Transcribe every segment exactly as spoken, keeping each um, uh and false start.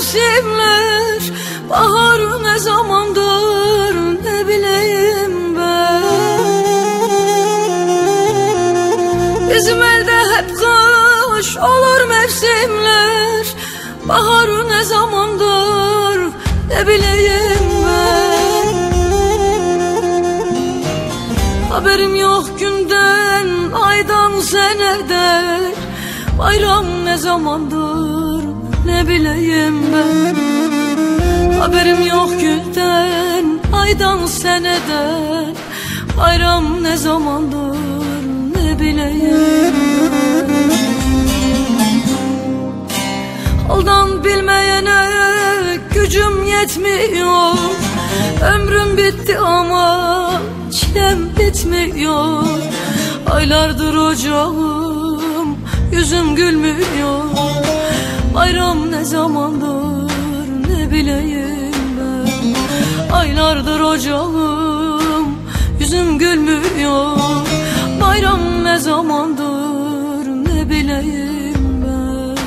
mevsimler, bahar ne zamandır ne bileyim ben. Bizim elde hep kış olur mevsimler, bahar ne zamandır ne bileyim ben. Haberim yok günden, aydan, seneden, bayram ne zamandır ne bileyim ben. Haberim yok günden, aydan, seneden, bayram ne zamandır ne bileyim ben. Haldan bilmeyene gücüm yetmiyor, ömrüm bitti ama çilem bitmiyor. Aylardır ocağım, yüzüm gülmüyor. Bayram ne zamandır ne bileyim ben. Aylardır ocağım, yüzüm gülmüyor. Bayram ne zamandır ne bileyim ben.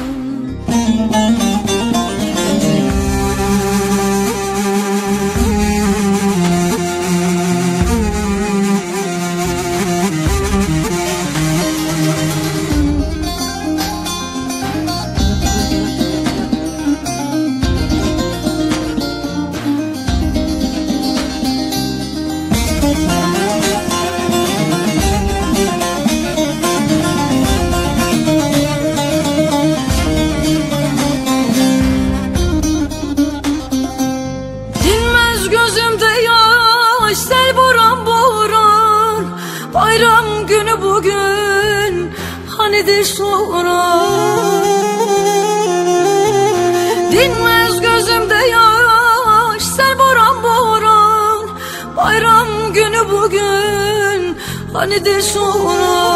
Sel buram buram, bayram günü bugün, hanidir sonra. Dinmez gözümde yaş, sel buram buram, bayram günü bugün, hanidir sonra.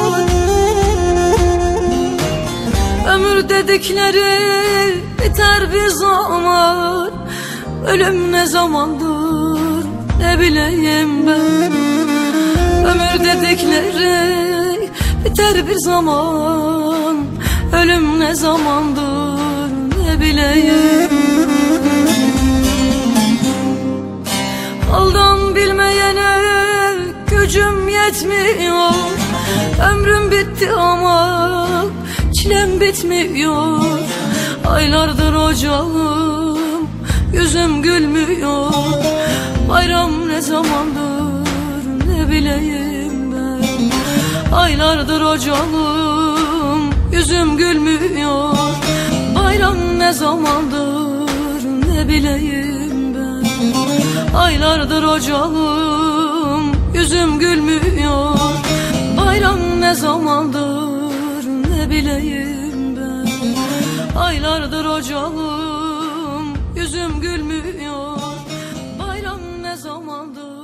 Ömür dedikleri biter bir zaman, ölüm ne zamandır ne bileyim ben. Ömür dedikleri biter bir zaman, ölüm ne zamandır ne bileyim. Haldan bilmeyene gücüm yetmiyor, ömrüm bitti ama çilem bitmiyor. Aylardır ocağım, yüzüm gülmüyor. Bayram ne zamandır ne bileyim ben. Aylardır ocağım, yüzüm gülmüyor. Bayram ne zamandır ne bileyim ben. Aylardır ocağım, yüzüm gülmüyor. Bayram ne zamandır ne bileyim ben. Aylardır ocağım, yüzüm gülmüyor. Bayram ne zamandır